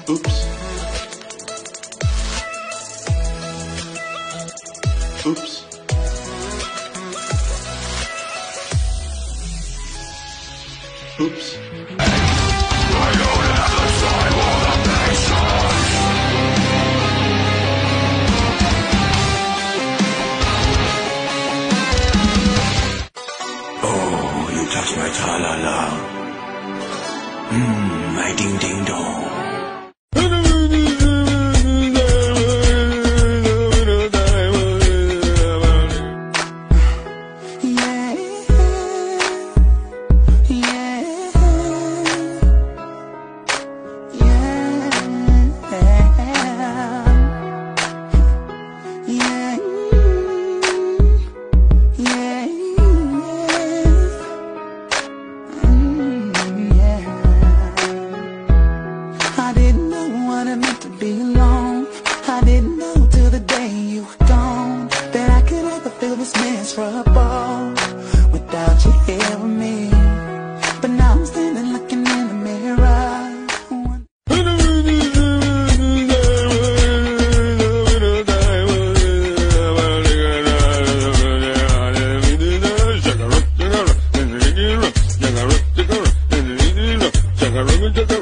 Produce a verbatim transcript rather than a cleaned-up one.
Oops. Oops. Oops. I don't have the time or the patience. Oh, you touch my tra-la-la. Mmm, my ding-ding-dong. I didn't know what it meant to be alone. I didn't know till the day you were gone that I could ever feel this miserable without you here with me. But now I'm standing looking in the mirror. Check